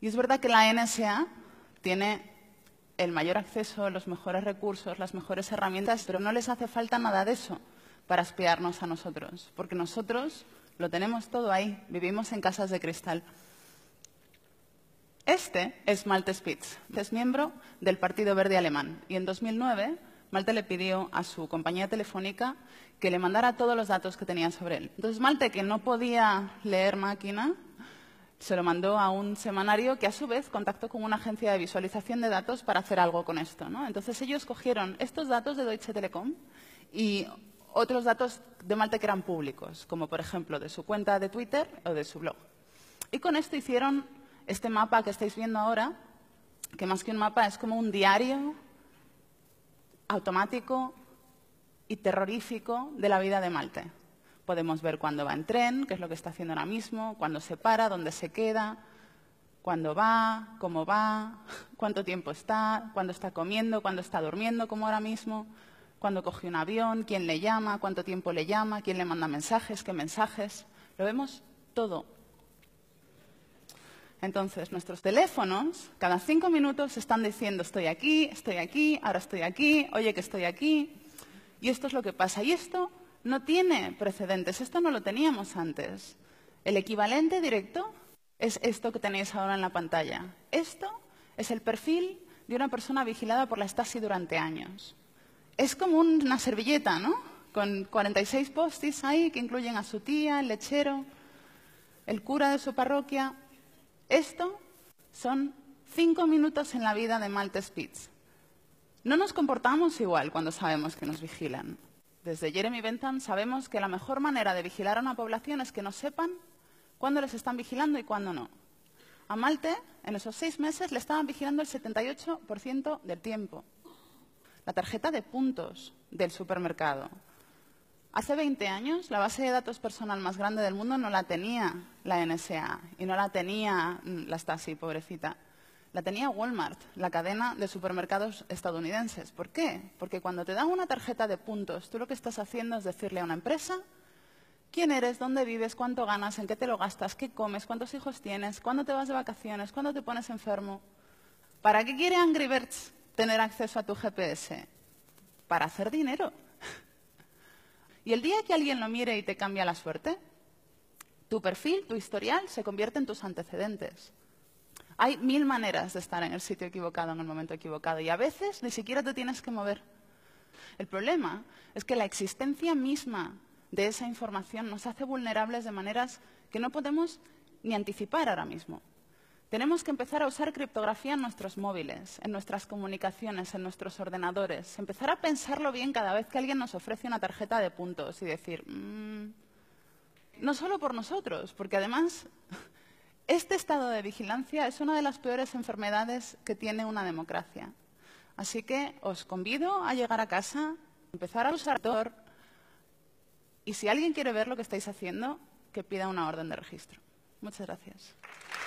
Y es verdad que la NSA tiene el mayor acceso, los mejores recursos, las mejores herramientas, pero no les hace falta nada de eso para espiarnos a nosotros, porque nosotros lo tenemos todo ahí, vivimos en casas de cristal. Este es Malte Spitz, es miembro del Partido Verde alemán, y en 2009 Malte le pidió a su compañía telefónica que le mandara todos los datos que tenía sobre él. Entonces Malte, que no podía leer máquina, se lo mandó a un semanario que a su vez contactó con una agencia de visualización de datos para hacer algo con esto, ¿no? Entonces ellos cogieron estos datos de Deutsche Telekom y otros datos de Malte que eran públicos, como por ejemplo de su cuenta de Twitter o de su blog. Y con esto hicieron este mapa que estáis viendo ahora, que más que un mapa es como un diario automático y terrorífico de la vida de Malte. Podemos ver cuándo va en tren, qué es lo que está haciendo ahora mismo, cuándo se para, dónde se queda, cuándo va, cómo va, cuánto tiempo está, cuándo está comiendo, cuándo está durmiendo, como ahora mismo, cuándo coge un avión, quién le llama, cuánto tiempo le llama, quién le manda mensajes, qué mensajes. Lo vemos todo. Entonces, nuestros teléfonos, cada 5 minutos están diciendo estoy aquí, ahora estoy aquí, oye que estoy aquí. Y esto es lo que pasa. Y esto no tiene precedentes, esto no lo teníamos antes. El equivalente directo es esto que tenéis ahora en la pantalla. Esto es el perfil de una persona vigilada por la Stasi durante años. Es como una servilleta, ¿no? Con 46 post-its ahí que incluyen a su tía, el lechero, el cura de su parroquia. Esto son 5 minutos en la vida de Malte Spitz. No nos comportamos igual cuando sabemos que nos vigilan. Desde Jeremy Bentham sabemos que la mejor manera de vigilar a una población es que no sepan cuándo les están vigilando y cuándo no. A Malte, en esos 6 meses, le estaban vigilando el 78% del tiempo. La tarjeta de puntos del supermercado. Hace 20 años, la base de datos personal más grande del mundo no la tenía la NSA y no la tenía la Stasi, pobrecita. La tenía Walmart, la cadena de supermercados estadounidenses. ¿Por qué? Porque cuando te dan una tarjeta de puntos, tú lo que estás haciendo es decirle a una empresa quién eres, dónde vives, cuánto ganas, en qué te lo gastas, qué comes, cuántos hijos tienes, cuándo te vas de vacaciones, cuándo te pones enfermo. ¿Para qué quiere Angry Birds tener acceso a tu GPS? Para hacer dinero. Y el día que alguien lo mire y te cambia la suerte, tu perfil, tu historial, se convierte en tus antecedentes. Hay 1000 maneras de estar en el sitio equivocado en el momento equivocado y a veces ni siquiera te tienes que mover. El problema es que la existencia misma de esa información nos hace vulnerables de maneras que no podemos ni anticipar ahora mismo. Tenemos que empezar a usar criptografía en nuestros móviles, en nuestras comunicaciones, en nuestros ordenadores. Empezar a pensarlo bien cada vez que alguien nos ofrece una tarjeta de puntos y decir, no solo por nosotros, porque además este estado de vigilancia es una de las peores enfermedades que tiene una democracia. Así que os convido a llegar a casa, empezar a usar Tor y si alguien quiere ver lo que estáis haciendo, que pida una orden de registro. Muchas gracias.